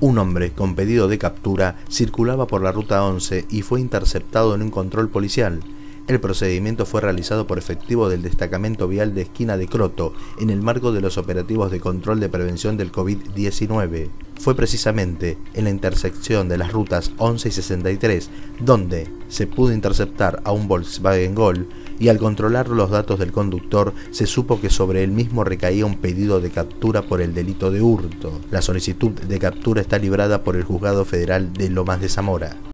Un hombre con pedido de captura circulaba por la ruta 11 y fue interceptado en un control policial. El procedimiento fue realizado por efectivos del destacamento vial de Esquina de Croto en el marco de los operativos de control de prevención del COVID-19. Fue precisamente en la intersección de las rutas 11 y 63 donde se pudo interceptar a un Volkswagen Gol y al controlar los datos del conductor se supo que sobre el mismo recaía un pedido de captura por el delito de hurto. La solicitud de captura está librada por el Juzgado Federal de Lomas de Zamora.